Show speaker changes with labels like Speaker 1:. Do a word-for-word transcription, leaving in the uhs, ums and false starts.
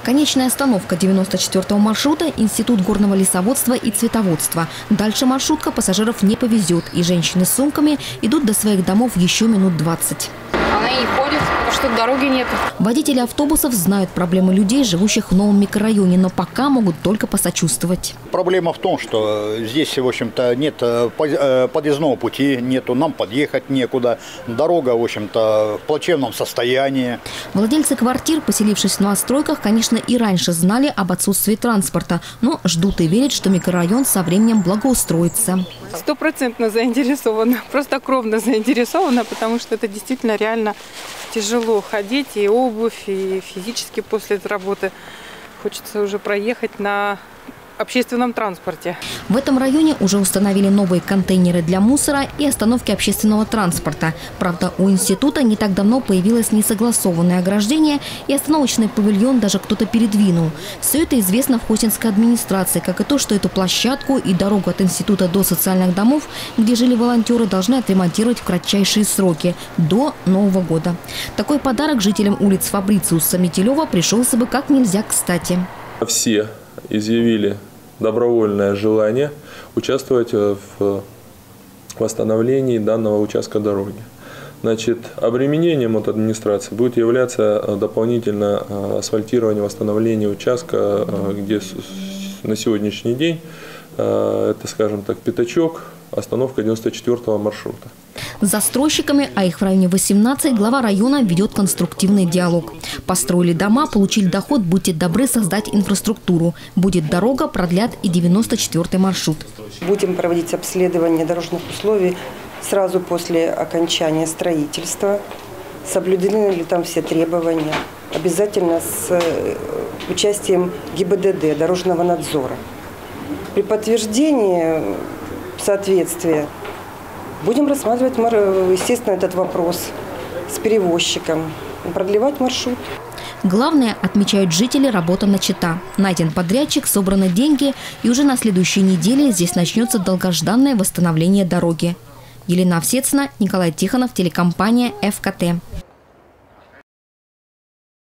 Speaker 1: Конечная остановка девяносто четвёртого маршрута – Институт горного лесоводства и цветоводства. Дальше маршрутка пассажиров не повезет, и женщины с сумками идут до своих домов еще минут двадцать.
Speaker 2: Она и не ходит, потому что дороги нет.
Speaker 1: Водители автобусов знают проблемы людей, живущих в новом микрорайоне, но пока могут только посочувствовать.
Speaker 3: Проблема в том, что здесь, в общем-то, нет подъездного пути, нету, нам подъехать некуда. Дорога, в общем-то, в плачевном состоянии.
Speaker 1: Владельцы квартир, поселившись в новостройках, конечно, и раньше знали об отсутствии транспорта, но ждут и верят, что микрорайон со временем благоустроится.
Speaker 4: Стопроцентно заинтересована, просто кровно заинтересована, потому что это действительно реально тяжело ходить, и обувь, и физически после работы. Хочется уже проехать на общественном транспорте.
Speaker 1: В этом районе уже установили новые контейнеры для мусора и остановки общественного транспорта. Правда, у института не так давно появилось несогласованное ограждение, и остановочный павильон даже кто-то передвинул. Все это известно в хостинской администрации, как и то, что эту площадку и дорогу от института до социальных домов, где жили волонтеры, должны отремонтировать в кратчайшие сроки – до Нового года. Такой подарок жителям улиц Фабрициуса Метелева пришелся бы как нельзя кстати.
Speaker 5: Все изъявили добровольное желание участвовать в восстановлении данного участка дороги. Значит, обременением от администрации будет являться дополнительно асфальтирование, восстановление участка, где на сегодняшний день, это, скажем так, пятачок, остановка девяносто четвёртого маршрута.
Speaker 1: С застройщиками, а их в районе восемнадцати, глава района ведет конструктивный диалог. Построили дома, получили доход, будьте добры создать инфраструктуру. Будет дорога, продлят и девяносто четвёртый маршрут.
Speaker 6: Будем проводить обследование дорожных условий сразу после окончания строительства. Соблюдены ли там все требования. Обязательно с участием ГИБДД, дорожного надзора. При подтверждении соответствия будем рассматривать, естественно, этот вопрос с перевозчиком, продлевать маршрут.
Speaker 1: Главное, отмечают жители, работа начата. Найден подрядчик, собраны деньги, и уже на следующей неделе здесь начнется долгожданное восстановление дороги. Елена Овсецина, Николай Тихонов, телекомпания эф ка тэ.